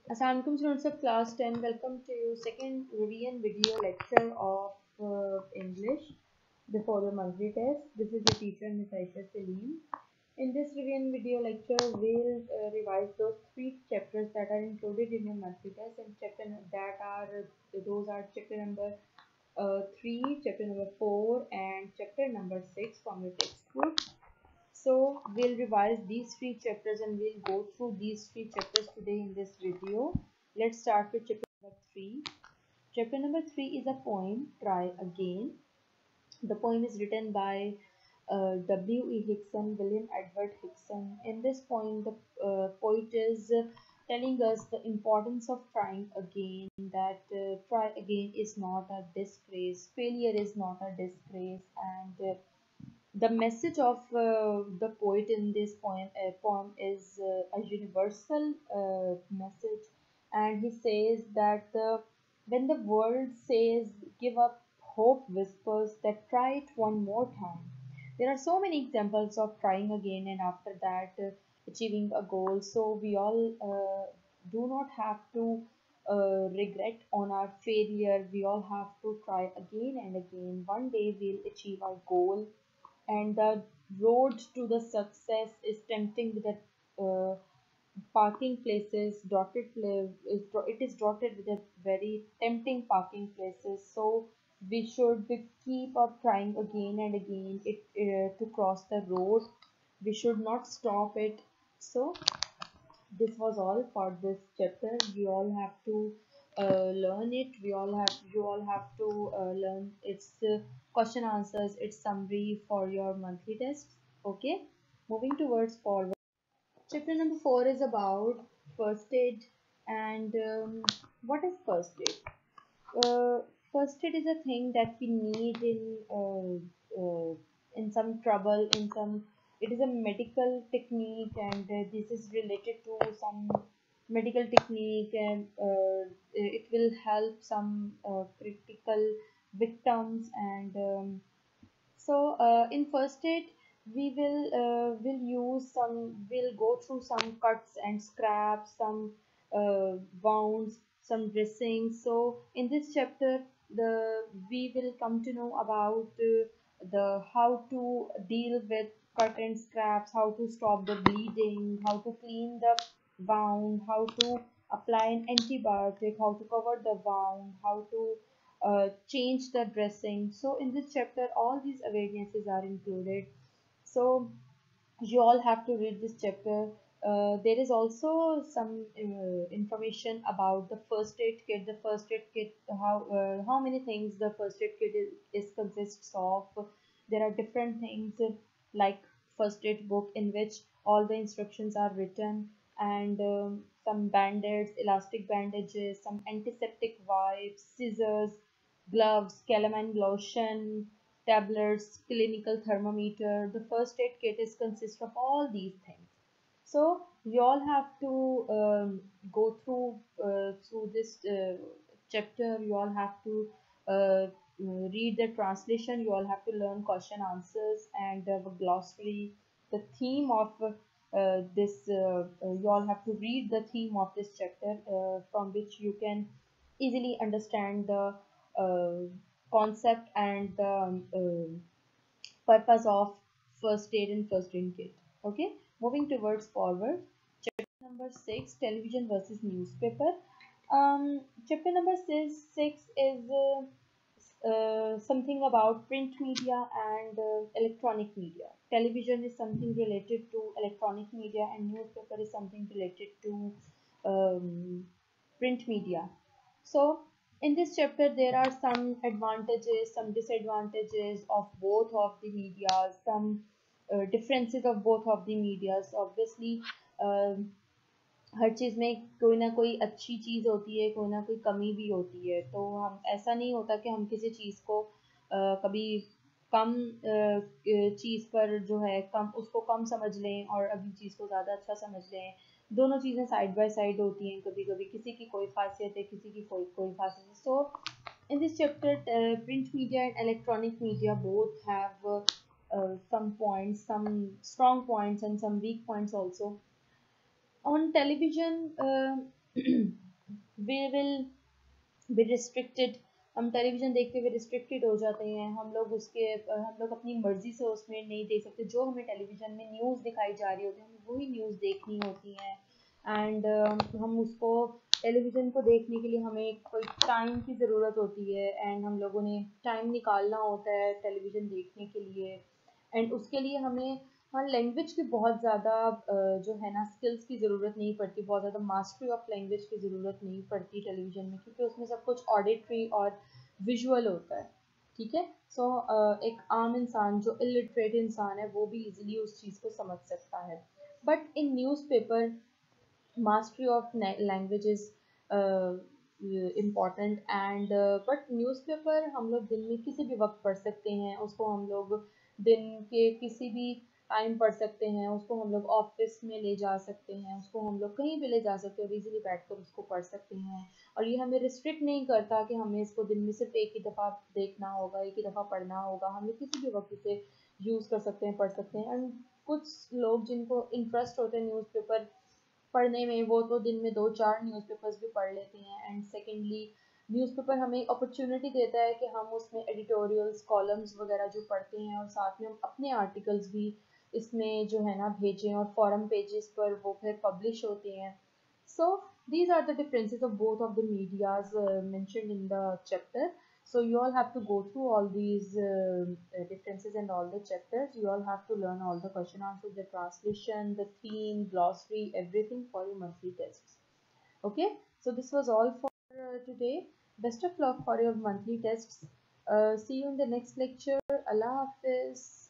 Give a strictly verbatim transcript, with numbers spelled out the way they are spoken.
Assalamualaikum students of class ten. Welcome to your second revision video lecture of uh, English before the monthly test. This is your teacher Miss Aisha Salim. In this revision video lecture, we'll uh, revise those three chapters that are included in your monthly test, and chapter that are those are chapter number uh, three, chapter number four, and chapter number six from your textbook. So we'll revise these three chapters and we'll go through these three chapters today in this video. Let's start with chapter number three. Chapter number three is a poem, Try Again. The poem is written by uh, W E Hickson, William Edward Hickson. In this poem, the uh, poet is uh, telling us the importance of trying again, that uh, try again is not a disgrace, failure is not a disgrace, and uh, the message of uh, the poet in this poem, uh, poem is uh, a universal uh, message, and he says that uh, when the world says give up, hope whispers that try it one more time. There are so many examples of trying again and after that uh, achieving a goal. So we all uh, do not have to uh, regret on our failure. We all have to try again and again. One day we'll achieve our goal, and the road to the success is tempting with the uh, parking places dotted pla- is dro- it is dotted with a very tempting parking places. So we should be- keep up trying again and again it uh, to cross the road. We should not stop it. So this was all for this chapter. We all have to uh, learn it. We all have you all have to uh, learn its uh, question answers, its summary for your monthly tests. Okay, moving towards forward. Chapter number four is about first aid. And um, what is first aid? uh, First aid is a thing that we need in uh, uh, in some trouble, in some, it is a medical technique, and uh, this is related to some medical technique, and uh, it will help some uh, critical victims. And um, so uh, in first aid, we will uh, will use some, we'll go through some cuts and scraps, some uh, wounds, some dressing. So in this chapter, the we will come to know about uh, the how to deal with cut and scraps, how to stop the bleeding, how to clean the wound, how to apply an antibiotic, how to cover the wound, how to uh, change the dressing. So in this chapter, all these awarenesses are included. So you all have to read this chapter. Uh, there is also some uh, information about the first aid kit. The first aid kit, how uh, how many things the first aid kit is, is consists of. There are different things uh, like first aid book in which all the instructions are written, and um, some band-aids, elastic bandages, some antiseptic wipes, scissors, gloves, calamine lotion, tablets, clinical thermometer. The first aid kit is consist of all these things. So you all have to um, go through uh, through this uh, chapter. You all have to uh, read the translation. You all have to learn question answers and uh, the glossary. The theme of uh, this uh, uh, you all have to read the theme of this chapter, uh, from which you can easily understand the uh, concept and the um, uh, purpose of first aid and first aid kit. Okay, moving towards forward. Chapter number six, television versus newspaper. Um, chapter number six, six is uh, uh, something about print media and uh, electronic media. Television is something related to electronic media, and newspaper is something related to um, print media. So in this chapter, there are some advantages, some disadvantages of both of the medias, some uh, differences of both of the medias. Obviously, uh, हर चीज़ में कोई ना कोई अच्छी चीज़ होती है, कोई ना कोई कमी भी होती है. तो हम ऐसा नहीं होता कि हम किसी चीज़ को अ, कभी कम चीज़ पर जो है कम उसको कम समझ लें और अगली चीज़ को ज़्यादा अच्छा समझ लें. दोनों चीज़ें साइड बाय साइड होती हैं. कभी कभी किसी की कोई खासियत है, किसी की कोई कोई खासियत है. So in this chapter, uh, print media and electronic media both have uh, uh, some points, some strong points and some weak points also. On television, uh, we will be restricted. हम television देखते हुए restricted हो जाते हैं, हम लोग उसके हम लोग अपनी मर्ज़ी से उसमें नहीं देख सकते। जो हमें टेलीविज़न में न्यूज़ दिखाई जा रही होती है हमें वही न्यूज़ देखनी होती है। एंड uh, हम उसको टेलीविज़न को देखने के लिए हमें कोई टाइम की ज़रूरत होती है एंड हम लोगों ने टाइम निकालना होता है टेलीविज़न देखने के लिए। एंड उसके लिए हमें हाँ लैंग्वेज की बहुत ज़्यादा जो है ना स्किल्स की ज़रूरत नहीं पड़ती, बहुत ज़्यादा मास्टरी ऑफ लैंग्वेज की ज़रूरत नहीं पड़ती टेलीविज़न में, क्योंकि उसमें सब कुछ ऑडिटरी और विजुअल होता है। ठीक है, सो so, एक आम इंसान जो इलिटरेट इंसान है वो भी इजीली उस चीज़ को समझ सकता है। But in newspaper mastery of language is uh, important and uh, but newspaper हम लोग दिन में किसी भी वक्त पढ़ सकते हैं, उसको हम लोग दिन के किसी भी टाइम पढ़ सकते हैं, उसको हम लोग ऑफिस में ले जा सकते हैं, उसको हम लोग कहीं भी ले जा सकते हैं और इजीली बैठकर उसको पढ़ सकते हैं। और ये हमें रिस्ट्रिक्ट नहीं करता कि हमें इसको दिन में सिर्फ एक ही दफ़ा देखना होगा, एक ही दफ़ा पढ़ना होगा, हमें किसी भी वक्त इसे यूज़ कर सकते हैं, पढ़ सकते हैं। एंड कुछ लोग जिनको इंटरेस्ट होते हैं न्यूज़पेपर पढ़ने में वो तो दिन में दो चार न्यूज़पेपर्स भी पढ़ लेते हैं। एंड सेकेंडली न्यूज़पेपर हमें अपॉर्चुनिटी देता है कि हम उसमें एडिटोरियल्स कॉलम्स वगैरह जो पढ़ते हैं और साथ में हम अपने आर्टिकल्स भी इसमें जो है ना भेजें और फोरम पेजेस पर वो फिर पब्लिश होते हैं। So these are the differences of both of the medias mentioned in the chapter. So you all have to go through all these uh, differences and all the chapters. You all have to learn all the question answers, the translation, the theme, glossary, everything for your monthly tests. Okay, so this was all for uh, today. Best of luck for your monthly tests. Uh, see you in the next lecture. Allah Hafiz.